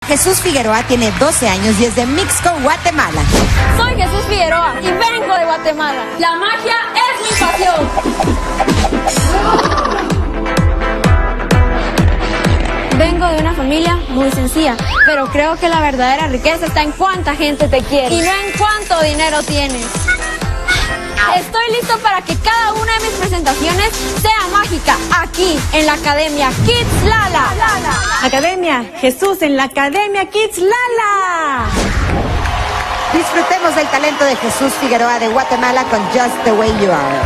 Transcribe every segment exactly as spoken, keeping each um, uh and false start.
Jesús Figueroa tiene doce años y es de Mixco, Guatemala. Soy Jesús Figueroa y vengo de Guatemala. La magia es mi pasión. Vengo de una familia muy sencilla, pero creo que la verdadera riqueza está en cuánta gente te quiere y no en cuánto dinero tienes. Estoy listo para que cada una de mis presentaciones sea mágica, aquí en la Academia Kids Lala. Academia Jesús en la Academia Kids Lala. Disfrutemos del talento de Jesús Figueroa de Guatemala con Just the Way You Are.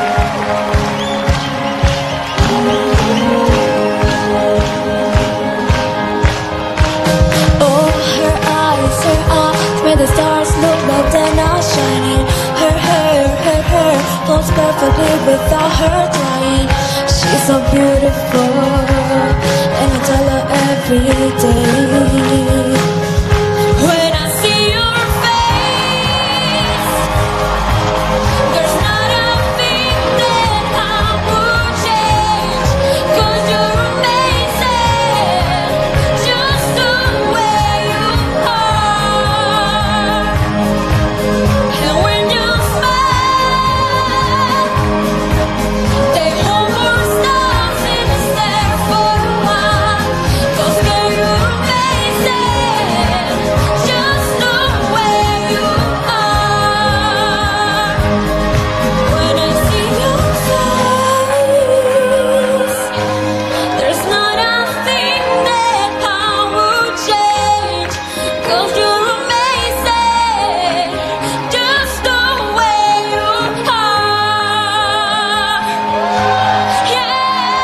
Oh, her eyes, her eyes, where the stars look like they're not shining. Her hair, her hair, flows perfectly without her trying. She's so beautiful, and I tell her every day. When I see your face, there's not a thing that I would change. 'Cause you're amazing, just the way you are. And when you smile, they hold more stars instead for a while. 'Cause girl, you're amazing, just the way you are. When I see your face, there's not a thing that I would change. 'Cause you're amazing, just the way you are. Yeah.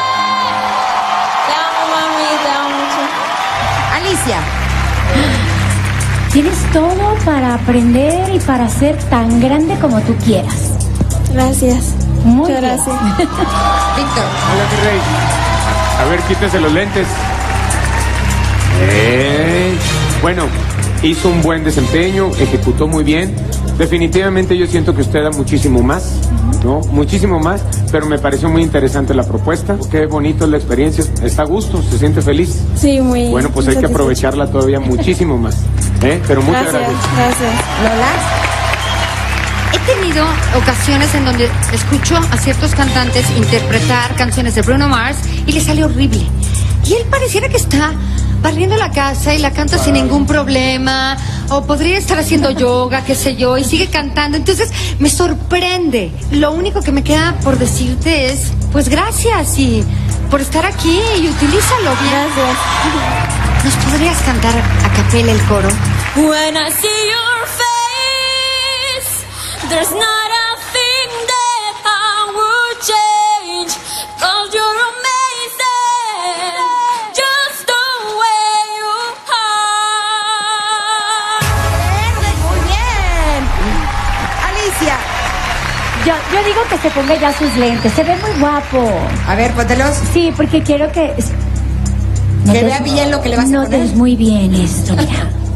Te amo, mami, te amo mucho. Alicia. Tienes todo para aprender y para ser tan grande como tú quieras. Gracias. Muy Muchas bien. gracias. Víctor. Hola, mi rey. A ver, quítese los lentes. Eh, Bueno, hizo un buen desempeño, ejecutó muy bien. Definitivamente yo siento que usted da muchísimo más, ¿no? Muchísimo más, pero me pareció muy interesante la propuesta. Qué bonito es la experiencia. Está a gusto, se siente feliz. Sí, muy. Bueno, pues hay que satisfecha. aprovecharla todavía muchísimo más. ¿eh? Pero muchas Gracias, gracias. gracias. Lola. He tenido ocasiones en donde escucho a ciertos cantantes interpretar canciones de Bruno Mars y le sale horrible. Y él pareciera que está barriendo la casa y la canta sin ningún problema, o podría estar haciendo yoga, qué sé yo, y sigue cantando. Entonces me sorprende. Lo único que me queda por decirte es, pues gracias y por estar aquí y utilízalo bien. Gracias. ¿Nos podrías cantar a capela el coro? When I see your face, there's not a thing that I would change. 'Cause you're amazing, just the way you are. Muy bien. Alicia. Yo, yo digo que se ponga ya sus lentes. Se ve muy guapo. A ver, póntelos. Sí, porque quiero que... Que vea bien lo que le vas a Notes poner. muy bien esto, mira.